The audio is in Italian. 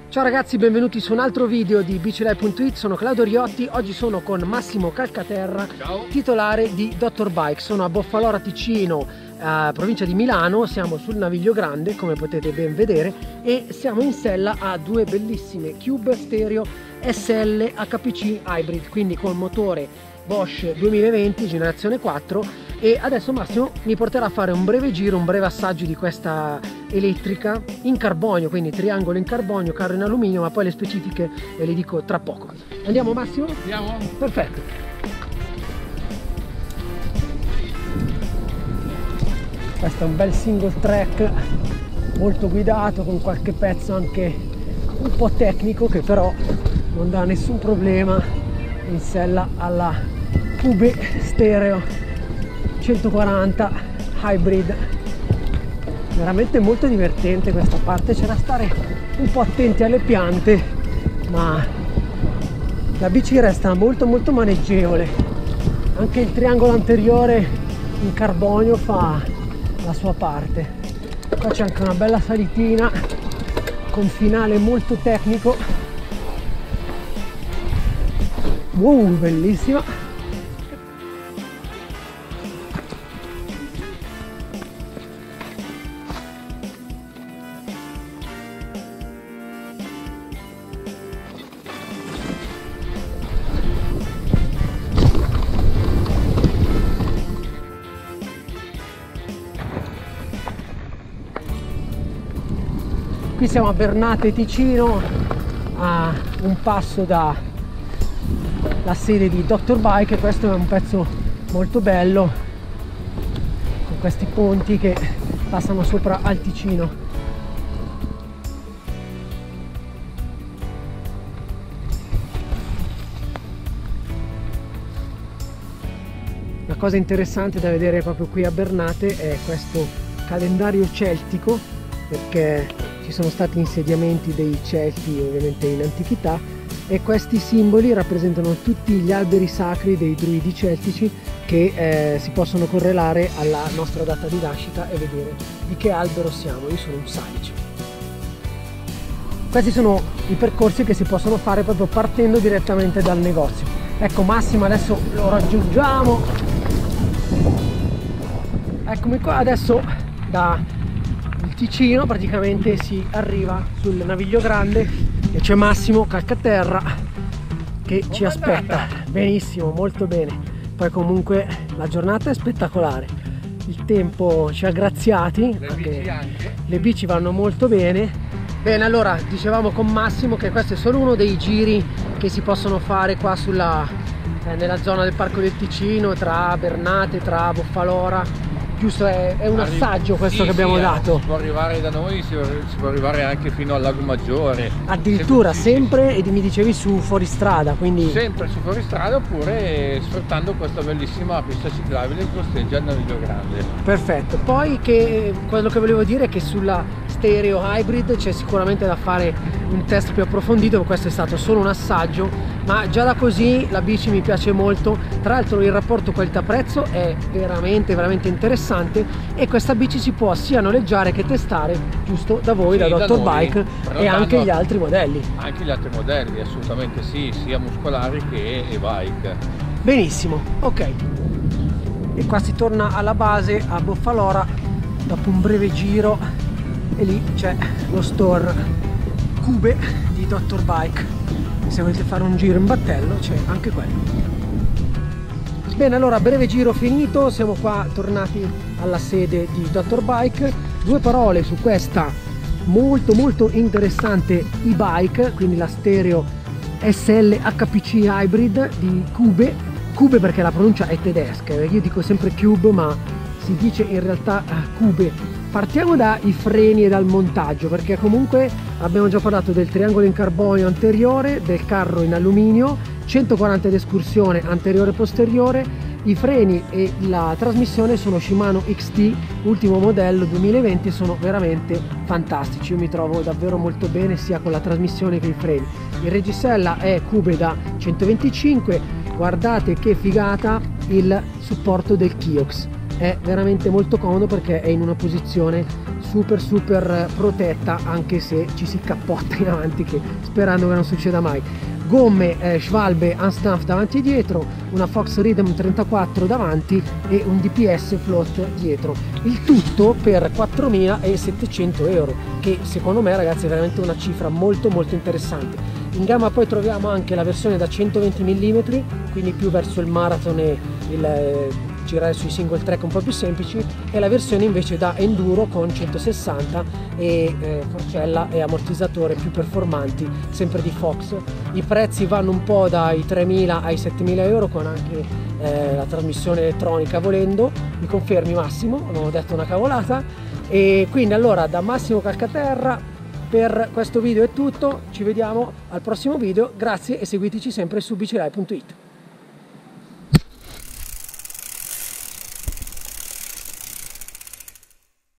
Ciao ragazzi, benvenuti su un altro video di bicilife.it. Sono Claudio Riotti, oggi sono con Massimo Calcaterra. Ciao. Titolare di Dr. Bike. Sono a Boffalora Ticino, provincia di Milano, siamo sul Naviglio Grande come potete ben vedere e siamo in sella a due bellissime Cube Stereo SL HPC Hybrid, quindi con motore Bosch 2020 generazione 4. E adesso Massimo mi porterà a fare un breve giro, un breve assaggio di questa elettrica in carbonio, quindi triangolo in carbonio, carro in alluminio, ma poi le specifiche ve le dico tra poco. Andiamo Massimo? Andiamo? Perfetto. Questo è un bel single track, molto guidato, con qualche pezzo anche un po' tecnico che però non dà nessun problema in sella alla Cube Stereo 140 Hybrid. Veramente molto divertente questa parte, c'è da stare un po' attenti alle piante, ma la bici resta molto maneggevole. Anche il triangolo anteriore in carbonio fa la sua parte. Qua c'è anche una bella salitina con finale molto tecnico. Wow, bellissima. Qui siamo a Bernate Ticino, a un passo dalla sede di Dr. Bike, e questo è un pezzo molto bello con questi ponti che passano sopra al Ticino. La cosa interessante da vedere proprio qui a Bernate è questo calendario celtico, perché ci sono stati insediamenti dei Celti ovviamente in antichità, e questi simboli rappresentano tutti gli alberi sacri dei druidi celtici che si possono correlare alla nostra data di nascita e vedere di che albero siamo. Io sono un salice. Questi sono i percorsi che si possono fare proprio partendo direttamente dal negozio. Ecco Massimo, adesso lo raggiungiamo. Eccomi qua, adesso da Ticino praticamente si arriva sul Naviglio Grande e c'è Massimo Calcaterra che ci aspetta. Benissimo, molto bene. Poi comunque la giornata è spettacolare, il tempo ci ha graziati, le bici vanno molto bene. Bene, allora dicevamo con Massimo che questo è solo uno dei giri che si possono fare qua nella zona del Parco del Ticino, tra Bernate, tra Boffalora. Giusto, è un assaggio questo che abbiamo dato. Si può arrivare da noi, si può arrivare anche fino al Lago Maggiore. Addirittura sempre, e mi dicevi su fuoristrada, quindi... Sempre su fuoristrada, oppure sfruttando questa bellissima pista ciclabile che costeggia il Naviglio Grande. Perfetto, poi quello che volevo dire è che sulla Stereo Hybrid c'è sicuramente da fare un test più approfondito, questo è stato solo un assaggio, ma già da così la bici mi piace molto. Tra l'altro il rapporto qualità-prezzo è veramente interessante, e questa bici si può sia noleggiare che testare giusto da voi, sì, da Dr. Bike, e anche gli altri modelli. Anche gli altri modelli, assolutamente sì, sia muscolari che e-bike. Benissimo, ok. E qua si torna alla base a Boffalora dopo un breve giro, e lì c'è lo store Cube di Dr. Bike. Se volete fare un giro in battello c'è anche quello. Bene, allora breve giro finito, siamo qua tornati alla sede di Dr. Bike. Due parole su questa molto interessante e-bike, quindi la Stereo SL HPC Hybrid di Cube. Cube perché la pronuncia è tedesca, io dico sempre Cube ma si dice in realtà Cube. Partiamo dai freni e dal montaggio, perché comunque abbiamo già parlato del triangolo in carbonio anteriore, del carro in alluminio, 140 ed escursione anteriore e posteriore. I freni e la trasmissione sono Shimano XT ultimo modello 2020, sono veramente fantastici, io mi trovo davvero molto bene sia con la trasmissione che i freni. Il reggisella è Cube da 125, guardate che figata il supporto del Kiox, è veramente molto comodo perché è in una posizione super protetta, anche se ci si cappotta in avanti, che sperando che non succeda mai. Gomme Schwalbe Unstamped davanti e dietro, una Fox Rhythm 34 davanti e un DPS float dietro, il tutto per 4.700 euro, che secondo me, ragazzi, è veramente una cifra molto interessante. In gamma poi troviamo anche la versione da 120 mm, quindi più verso il marathon e il girare sui single track un po' più semplici, e la versione invece da enduro con 160 e forcella e ammortizzatore più performanti, sempre di Fox. I prezzi vanno un po' dai 3.000 ai 7.000 euro, con anche la trasmissione elettronica volendo. Mi confermi, Massimo? Non ho detto una cavolata? E quindi allora, da Massimo Calcaterra, per questo video è tutto, ci vediamo al prossimo video, grazie e seguiteci sempre su bicilive.it.